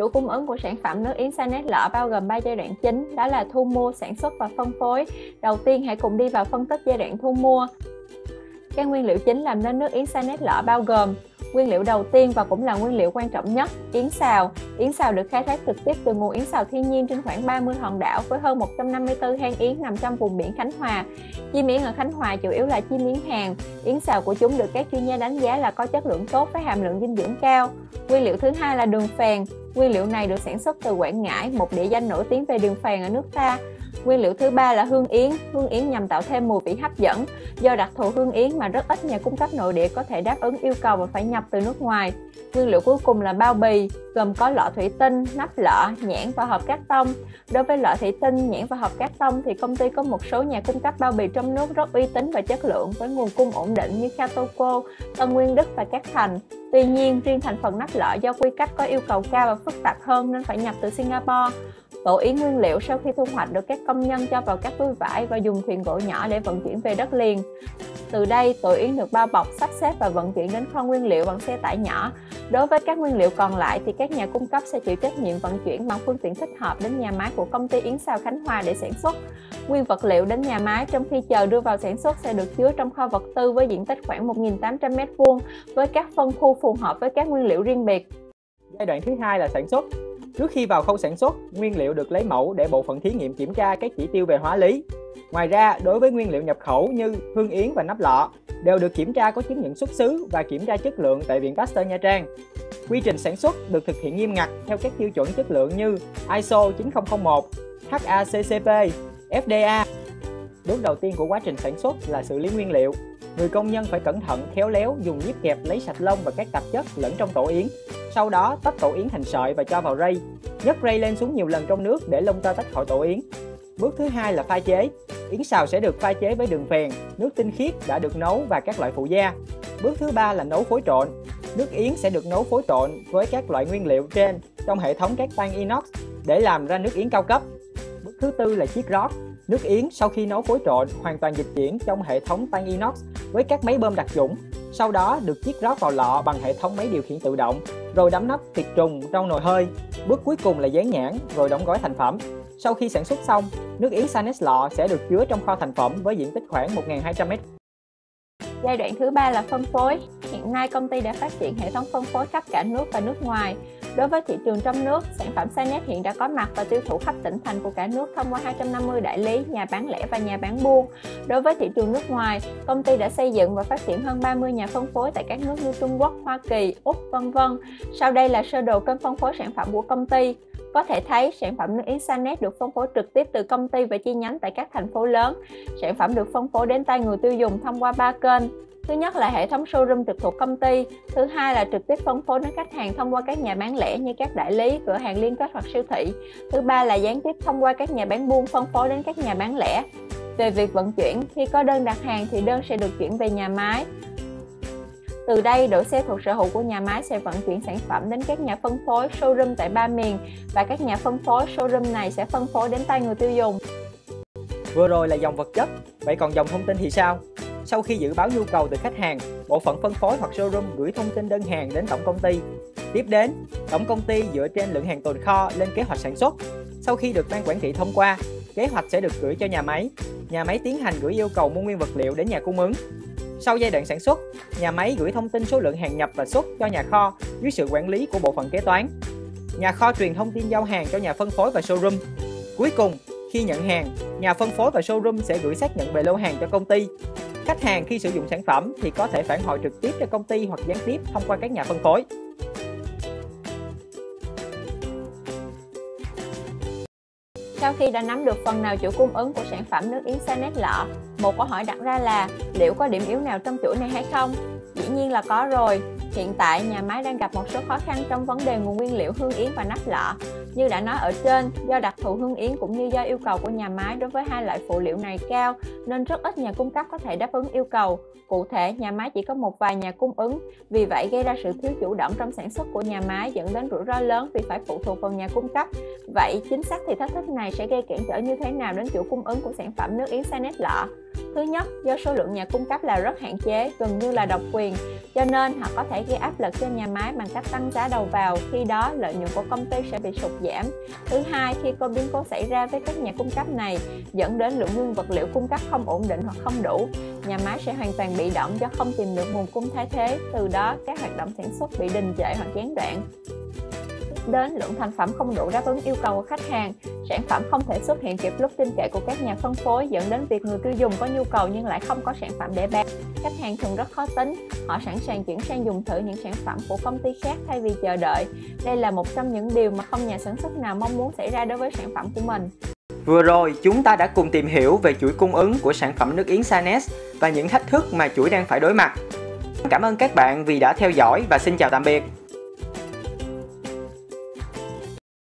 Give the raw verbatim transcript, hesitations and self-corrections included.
Chuỗi cung ứng của sản phẩm nước yến Sanet lọ bao gồm ba giai đoạn chính, đó là thu mua, sản xuất và phân phối. Đầu tiên, hãy cùng đi vào phân tích giai đoạn thu mua. Các nguyên liệu chính làm nên nước yến Sanet lọ bao gồm: nguyên liệu đầu tiên và cũng là nguyên liệu quan trọng nhất, yến xào. Yến xào được khai thác trực tiếp từ nguồn yến xào thiên nhiên trên khoảng ba mươi hòn đảo với hơn một trăm năm mươi tư hang yến nằm trong vùng biển Khánh Hòa. Chim yến ở Khánh Hòa chủ yếu là chim yến hàng. Yến xào của chúng được các chuyên gia đánh giá là có chất lượng tốt với hàm lượng dinh dưỡng cao. Nguyên liệu thứ hai là đường phèn. Nguyên liệu này được sản xuất từ Quảng Ngãi, một địa danh nổi tiếng về đường phèn ở nước ta. Nguyên liệu thứ ba là hương yến. Hương yến nhằm tạo thêm mùi vị hấp dẫn. Do đặc thù hương yến mà rất ít nhà cung cấp nội địa có thể đáp ứng yêu cầu và phải nhập từ nước ngoài. Nguyên liệu cuối cùng là bao bì, gồm có lọ thủy tinh, nắp lọ, nhãn và hộp cát tông. Đối với lọ thủy tinh, nhãn và hộp cát tông thì công ty có một số nhà cung cấp bao bì trong nước rất uy tín và chất lượng với nguồn cung ổn định như Catoco, Tân Nguyên Đức và Cát Thành. Tuy nhiên, riêng thành phần nắp lọ do quy cách có yêu cầu cao và phức tạp hơn nên phải nhập từ Singapore. Tổ yến nguyên liệu sau khi thu hoạch được các công nhân cho vào các túi vải và dùng thuyền gỗ nhỏ để vận chuyển về đất liền. Từ đây, tổ yến được bao bọc, sắp xếp và vận chuyển đến kho nguyên liệu bằng xe tải nhỏ. Đối với các nguyên liệu còn lại thì các nhà cung cấp sẽ chịu trách nhiệm vận chuyển bằng phương tiện thích hợp đến nhà máy của công ty Yến Xào Khánh Hòa để sản xuất. Nguyên vật liệu đến nhà máy trong khi chờ đưa vào sản xuất sẽ được chứa trong kho vật tư với diện tích khoảng một nghìn tám trăm mét vuông với các phân khu phù hợp với các nguyên liệu riêng biệt. Giai đoạn thứ hai là sản xuất. Trước khi vào khâu sản xuất, nguyên liệu được lấy mẫu để bộ phận thí nghiệm kiểm tra các chỉ tiêu về hóa lý. Ngoài ra, đối với nguyên liệu nhập khẩu như hương yến và nắp lọ, đều được kiểm tra có chứng nhận xuất xứ và kiểm tra chất lượng tại Viện Pasteur Nha Trang. Quy trình sản xuất được thực hiện nghiêm ngặt theo các tiêu chuẩn chất lượng như i ét o chín không không một, hát a xê xê pê, ép đê a. Bước đầu tiên của quá trình sản xuất là xử lý nguyên liệu. Người công nhân phải cẩn thận, khéo léo dùng nhíp kẹp lấy sạch lông và các tạp chất lẫn trong tổ yến. Sau đó tách tổ yến thành sợi và cho vào rây. Nhấc rây lên xuống nhiều lần trong nước để lông tơ tách khỏi tổ yến. Bước thứ hai là pha chế. Yến xào sẽ được pha chế với đường phèn, nước tinh khiết đã được nấu và các loại phụ gia. Bước thứ ba là nấu phối trộn. Nước yến sẽ được nấu phối trộn với các loại nguyên liệu trên trong hệ thống các toan inox để làm ra nước yến cao cấp. Bước thứ tư là chiết rót. Nước yến sau khi nấu phối trộn hoàn toàn dịch chuyển trong hệ thống toan inox với các máy bơm đặc chủng. Sau đó được chiết rót vào lọ bằng hệ thống máy điều khiển tự động, rồi đóng nắp tiệt trùng trong nồi hơi. Bước cuối cùng là dán nhãn rồi đóng gói thành phẩm. Sau khi sản xuất xong, nước yến Sanet lọ sẽ được chứa trong kho thành phẩm với diện tích khoảng một nghìn hai trăm mét. Giai đoạn thứ ba là phân phối. Hiện nay công ty đã phát triển hệ thống phân phối khắp cả nước và nước ngoài. Đối với thị trường trong nước, sản phẩm Sanet hiện đã có mặt và tiêu thụ khắp tỉnh thành của cả nước thông qua hai trăm năm mươi đại lý, nhà bán lẻ và nhà bán buôn. Đối với thị trường nước ngoài, công ty đã xây dựng và phát triển hơn ba mươi nhà phân phối tại các nước như Trung Quốc, Hoa Kỳ, Úc, vân vân. Sau đây là sơ đồ kênh phân phối sản phẩm của công ty. Có thể thấy, sản phẩm nước yến Sanet được phân phối trực tiếp từ công ty và chi nhánh tại các thành phố lớn. Sản phẩm được phân phối đến tay người tiêu dùng thông qua ba kênh. Thứ nhất là hệ thống showroom trực thuộc công ty. Thứ hai là trực tiếp phân phối đến khách hàng thông qua các nhà bán lẻ như các đại lý, cửa hàng liên kết hoặc siêu thị. Thứ ba là gián tiếp thông qua các nhà bán buôn phân phối đến các nhà bán lẻ. Về việc vận chuyển, khi có đơn đặt hàng thì đơn sẽ được chuyển về nhà máy. Từ đây, đội xe thuộc sở hữu của nhà máy sẽ vận chuyển sản phẩm đến các nhà phân phối showroom tại ba miền và các nhà phân phối showroom này sẽ phân phối đến tay người tiêu dùng. Vừa rồi là dòng vật chất, vậy còn dòng thông tin thì sao? Sau khi dự báo nhu cầu từ khách hàng, bộ phận phân phối hoặc showroom gửi thông tin đơn hàng đến tổng công ty. Tiếp đến, tổng công ty dựa trên lượng hàng tồn kho lên kế hoạch sản xuất. Sau khi được ban quản trị thông qua, kế hoạch sẽ được gửi cho nhà máy. Nhà máy tiến hành gửi yêu cầu mua nguyên vật liệu đến nhà cung ứng. Sau giai đoạn sản xuất, nhà máy gửi thông tin số lượng hàng nhập và xuất cho nhà kho dưới sự quản lý của bộ phận kế toán. Nhà kho truyền thông tin giao hàng cho nhà phân phối và showroom. Cuối cùng, khi nhận hàng, nhà phân phối và showroom sẽ gửi xác nhận về lô hàng cho công ty. Khách hàng khi sử dụng sản phẩm thì có thể phản hồi trực tiếp cho công ty hoặc gián tiếp thông qua các nhà phân phối. Sau khi đã nắm được phần nào chuỗi cung ứng của sản phẩm nước yến Sanet lọ, một câu hỏi đặt ra là liệu có điểm yếu nào trong chuỗi này hay không? Dĩ nhiên là có rồi. Hiện tại, nhà máy đang gặp một số khó khăn trong vấn đề nguồn nguyên liệu hương yến và nắp lọ. Như đã nói ở trên, do đặc thù hương yến cũng như do yêu cầu của nhà máy đối với hai loại phụ liệu này cao, nên rất ít nhà cung cấp có thể đáp ứng yêu cầu. Cụ thể, nhà máy chỉ có một vài nhà cung ứng, vì vậy gây ra sự thiếu chủ động trong sản xuất của nhà máy dẫn đến rủi ro lớn vì phải phụ thuộc vào nhà cung cấp. Vậy, chính xác thì thách thức này sẽ gây cản trở như thế nào đến chuỗi cung ứng của sản phẩm nước yến Sanet lọ? Thứ nhất, do số lượng nhà cung cấp là rất hạn chế, gần như là độc quyền, cho nên họ có thể gây áp lực cho nhà máy bằng cách tăng giá đầu vào, khi đó lợi nhuận của công ty sẽ bị sụt giảm. Thứ hai, khi có biến cố xảy ra với các nhà cung cấp này, dẫn đến lượng nguyên vật liệu cung cấp không ổn định hoặc không đủ, nhà máy sẽ hoàn toàn bị động do không tìm được nguồn cung thay thế, từ đó các hoạt động sản xuất bị đình trệ hoặc gián đoạn. Đến lượng thành phẩm không đủ đáp ứng yêu cầu của khách hàng, sản phẩm không thể xuất hiện kịp lúc tin cậy của các nhà phân phối, dẫn đến việc người tiêu dùng có nhu cầu nhưng lại không có sản phẩm để bán. Khách hàng thường rất khó tính, họ sẵn sàng chuyển sang dùng thử những sản phẩm của công ty khác thay vì chờ đợi. Đây là một trong những điều mà không nhà sản xuất nào mong muốn xảy ra đối với sản phẩm của mình. Vừa rồi, chúng ta đã cùng tìm hiểu về chuỗi cung ứng của sản phẩm nước yến Sanex và những thách thức mà chuỗi đang phải đối mặt. Cảm ơn các bạn vì đã theo dõi và xin chào tạm biệt.